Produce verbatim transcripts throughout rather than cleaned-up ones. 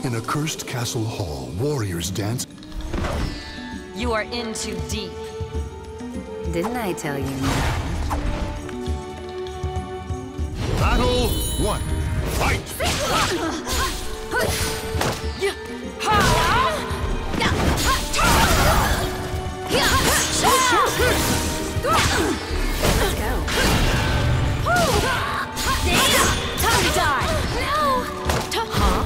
In a cursed castle hall, warriors dance. You are in too deep. Didn't I tell you? Battle one. Fight! Let's go. Time to die! No! Huh?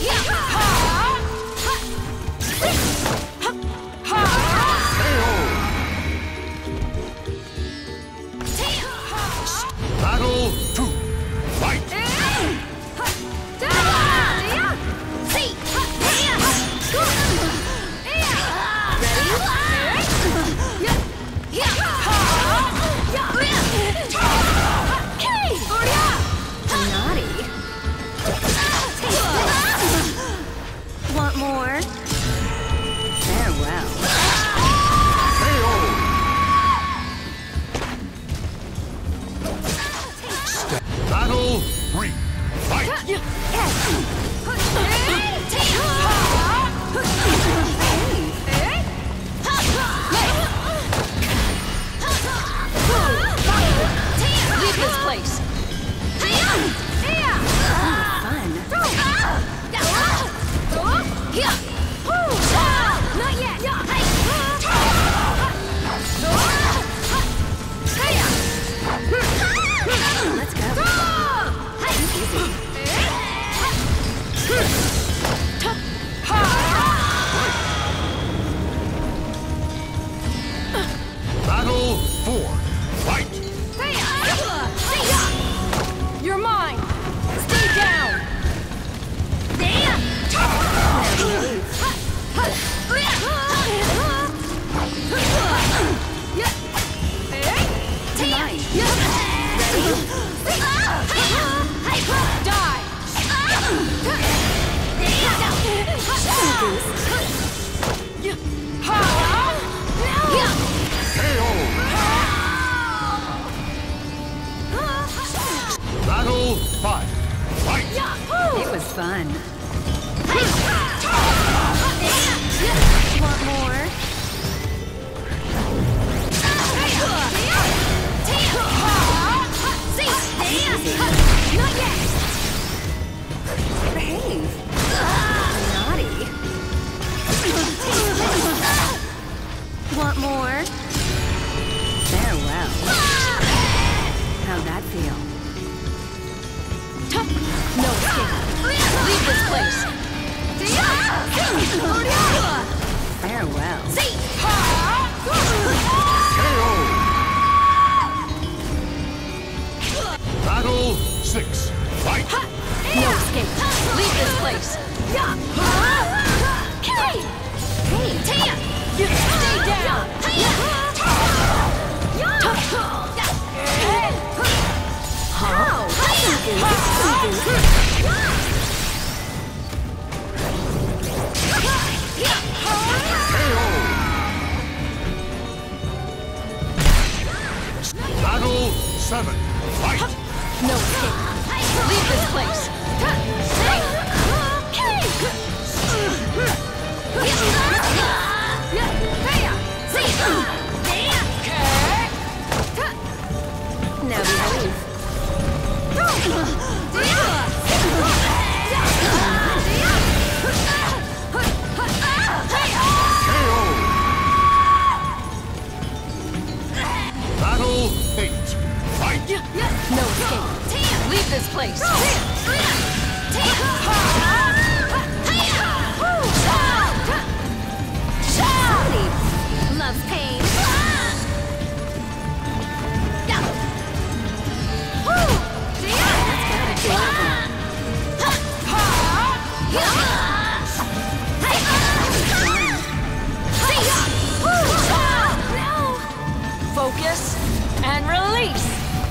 Battle two. Fight! Naughty. Want more? Farewell. Battle three. Fight! Leave this place! Not yet. Let's go. Easy. Battle four. Fight! You're mine! Stay down! Battle five. Fight! It was fun. Want more? Not yet. Behave. Naughty. Want more? Farewell. How'd that feel? No escape! Leave this place! Farewell. Battle six. Fight! No escape! Leave this place! Hey! Stay down! How? Battle seven. Fight! No escape! Leave this place! Now behave. Battle eight. Fight! No escape! Leave this place! Somebody loves pain. Focus and release!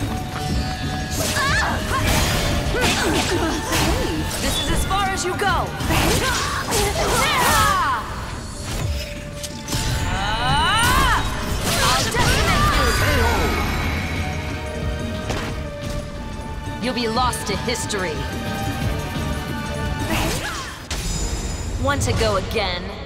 This is as far as you go! I'll decimate you! You'll be lost to history. Want to go again?